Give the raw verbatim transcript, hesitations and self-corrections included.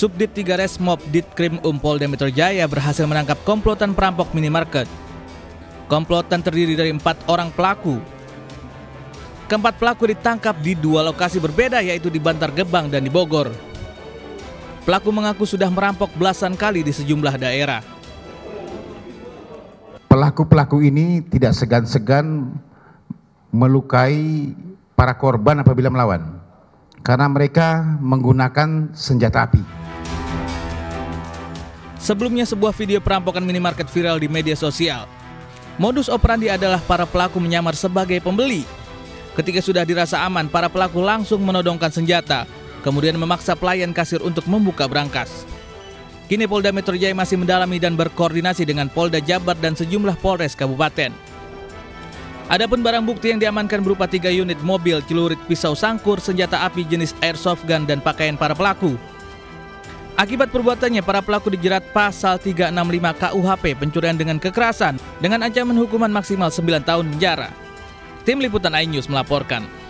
Subdit tiga Resmob Ditkrim Um Polda Metro Jaya berhasil menangkap komplotan perampok minimarket. Komplotan terdiri dari empat orang pelaku. Keempat pelaku ditangkap di dua lokasi berbeda, yaitu di Bantar Gebang dan di Bogor. Pelaku mengaku sudah merampok belasan kali di sejumlah daerah. Pelaku-pelaku ini tidak segan-segan melukai para korban apabila melawan, karena mereka menggunakan senjata api. Sebelumnya sebuah video perampokan minimarket viral di media sosial. Modus operandi adalah para pelaku menyamar sebagai pembeli. Ketika sudah dirasa aman, para pelaku langsung menodongkan senjata, kemudian memaksa pelayan kasir untuk membuka brankas. Kini Polda Metro Jaya masih mendalami dan berkoordinasi dengan Polda Jabar dan sejumlah Polres Kabupaten. Adapun barang bukti yang diamankan berupa tiga unit mobil, celurit, pisau sangkur, senjata api jenis airsoft gun, dan pakaian para pelaku. Akibat perbuatannya, para pelaku dijerat pasal tiga enam lima K U H P pencurian dengan kekerasan dengan ancaman hukuman maksimal sembilan tahun penjara. Tim Liputan iNews melaporkan.